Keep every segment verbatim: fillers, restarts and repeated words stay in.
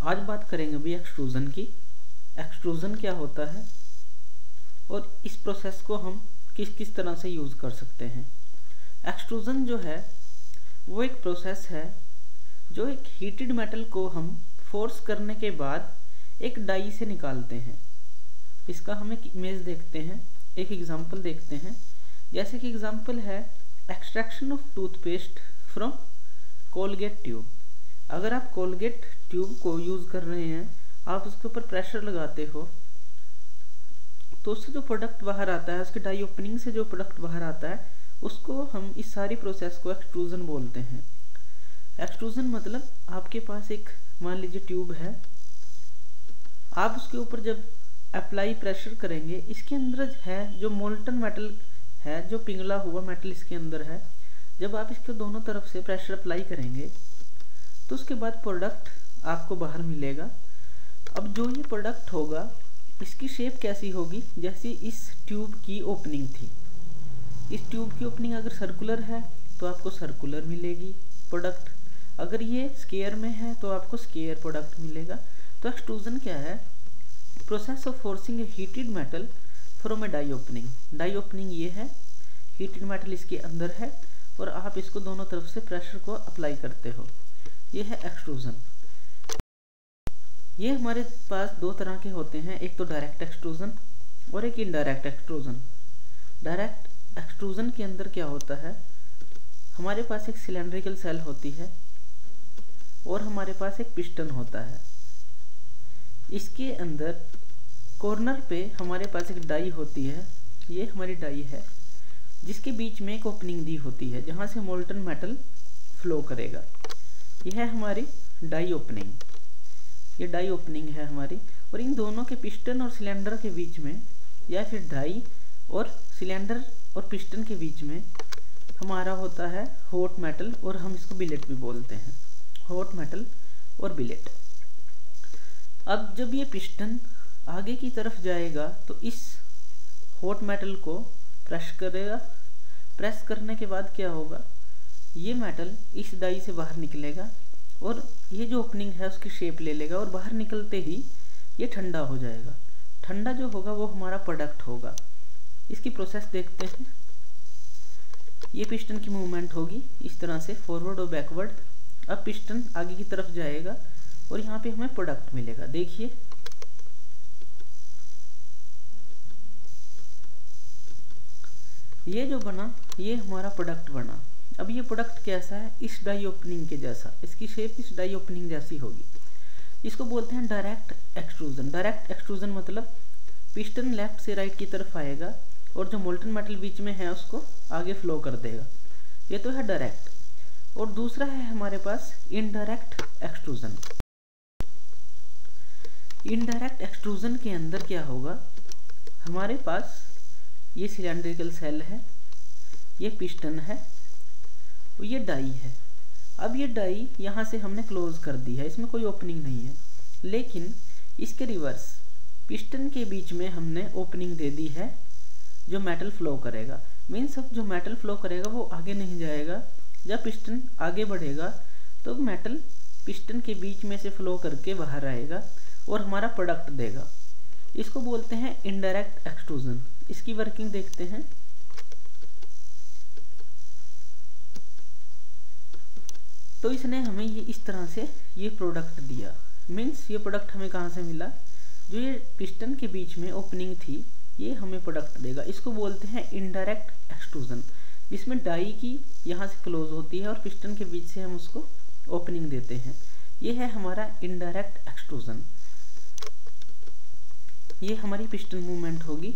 आज बात करेंगे भी एक्सट्रूज़न की। एक्सट्रूज़न क्या होता है और इस प्रोसेस को हम किस किस तरह से यूज़ कर सकते हैं। एक्सट्रूज़न जो है वो एक प्रोसेस है जो एक हीटेड मेटल को हम फोर्स करने के बाद एक डाई से निकालते हैं। इसका हम एक इमेज देखते हैं, एक एग्जांपल देखते हैं। जैसे कि एग्जांपल है extraction of toothpaste from Colgate tube. अगर आप कोलगेट ट्यूब को यूज़ कर रहे हैं, आप उसके ऊपर प्रेशर लगाते हो तो उससे जो प्रोडक्ट बाहर आता है, उसके डाई ओपनिंग से जो प्रोडक्ट बाहर आता है, उसको हम इस सारी प्रोसेस को एक्सट्रूज़न बोलते हैं। एक्सट्रूज़न मतलब आपके पास एक मान लीजिए ट्यूब है, आप उसके ऊपर जब अप्लाई प्रेशर करेंगे, इसके अंदर है जो मोल्टन मेटल है, जो पिघला हुआ मेटल इसके अंदर है, जब आप इसके दोनों तरफ से प्रेशर अप्लाई करेंगे तो उसके बाद प्रोडक्ट आपको बाहर मिलेगा। अब जो ये प्रोडक्ट होगा इसकी शेप कैसी होगी, जैसी इस ट्यूब की ओपनिंग थी। इस ट्यूब की ओपनिंग अगर सर्कुलर है तो आपको सर्कुलर मिलेगी प्रोडक्ट, अगर ये स्क्वायर में है तो आपको स्क्वायर प्रोडक्ट मिलेगा। तो एक्सट्रूज़न क्या है? Process of forcing a heated metal from a die opening. Die opening ये है, हीटेड मेटल इसके अंदर है और आप इसको दोनों तरफ से प्रेशर को अप्लाई करते हो, ये है एक्सट्रूज़न। ये हमारे पास दो तरह के होते हैं, एक तो डायरेक्ट एक्सट्रूज़न और एक इनडायरेक्ट एक्सट्रूज़न। डायरेक्ट एक्सट्रूज़न के अंदर क्या होता है, हमारे पास एक सिलेंड्रिकल सेल होती है और हमारे पास एक पिस्टन होता है। इसके अंदर कॉर्नर पे हमारे पास एक डाई होती है, ये हमारी डाई है, जिसके बीच में एक ओपनिंग दी होती है जहाँ से मोल्टन मेटल फ्लो करेगा। यह है हमारी डाई ओपनिंग, ये डाई ओपनिंग है हमारी। और इन दोनों के पिस्टन और सिलेंडर के बीच में, या फिर डाई और सिलेंडर और पिस्टन के बीच में हमारा होता है हॉट मेटल, और हम इसको बिलेट भी बोलते हैं, हॉट मेटल और बिलेट। अब जब ये पिस्टन आगे की तरफ जाएगा तो इस हॉट मेटल को प्रेस करेगा। प्रेस करने के बाद क्या होगा, ये मेटल इस डाई से बाहर निकलेगा और ये जो ओपनिंग है उसकी शेप ले लेगा और बाहर निकलते ही ये ठंडा हो जाएगा। ठंडा जो होगा वो हमारा प्रोडक्ट होगा। इसकी प्रोसेस देखते हैं। ये पिस्टन की मूवमेंट होगी इस तरह से, फॉरवर्ड और बैकवर्ड। अब पिस्टन आगे की तरफ जाएगा और यहाँ पे हमें प्रोडक्ट मिलेगा। देखिए ये जो बना, ये हमारा प्रोडक्ट बना। अब ये प्रोडक्ट कैसा है, इस डाई ओपनिंग के जैसा, इसकी शेप इस डाई ओपनिंग जैसी होगी। इसको बोलते हैं डायरेक्ट एक्सट्रूज़न। डायरेक्ट एक्सट्रूज़न मतलब पिस्टन लेफ्ट से राइट की तरफ आएगा और जो मोल्टन मेटल बीच में है उसको आगे फ्लो कर देगा। ये तो है डायरेक्ट। और दूसरा है हमारे पास इनडायरेक्ट एक्सट्रूज़न। इनडायरेक्ट एक्सट्रूज़न के अंदर क्या होगा, हमारे पास ये सिलेंड्रिकल सेल है, ये पिस्टन है और ये डाई है। अब ये डाई यहाँ से हमने क्लोज कर दी है, इसमें कोई ओपनिंग नहीं है, लेकिन इसके रिवर्स पिस्टन के बीच में हमने ओपनिंग दे दी है जो मेटल फ्लो करेगा। मीन्स अब जो मेटल फ्लो करेगा वो आगे नहीं जाएगा। जब पिस्टन आगे बढ़ेगा तो मेटल पिस्टन के बीच में से फ्लो करके बाहर आएगा और हमारा प्रोडक्ट देगा। इसको बोलते हैं इनडायरेक्ट एक्सट्रूज़न। इसकी वर्किंग देखते हैं। तो इसने हमें ये इस तरह से ये प्रोडक्ट दिया। मीन्स ये प्रोडक्ट हमें कहाँ से मिला, जो ये पिस्टन के बीच में ओपनिंग थी, ये हमें प्रोडक्ट देगा। इसको बोलते हैं इनडायरेक्ट एक्सट्रूज़न, जिसमें डाई की यहाँ से क्लोज होती है और पिस्टन के बीच से हम उसको ओपनिंग देते हैं। ये है हमारा इनडायरेक्ट एक्सट्रूज़न। ये हमारी पिस्टन मूवमेंट होगी।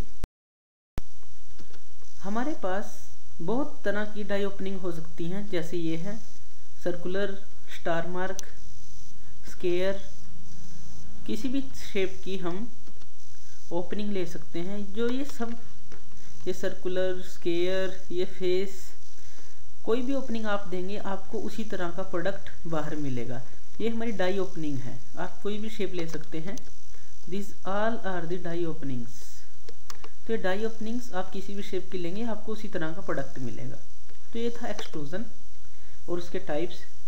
हमारे पास बहुत तरह की डाई ओपनिंग हो सकती हैं, जैसे ये है सर्कुलर, स्टार मार्क, स्क्वायर, किसी भी शेप की हम ओपनिंग ले सकते हैं। जो ये सब, ये सर्कुलर, स्क्वायर, ये फेस, कोई भी ओपनिंग आप देंगे आपको उसी तरह का प्रोडक्ट बाहर मिलेगा। ये हमारी डाई ओपनिंग है, आप कोई भी शेप ले सकते हैं। This all are the die openings. तो ये डाई ओपनिंग्स आप किसी भी शेप की लेंगे आपको उसी तरह का प्रोडक्ट मिलेगा। तो ये था एक्सट्रूज़न और उसके टाइप्स।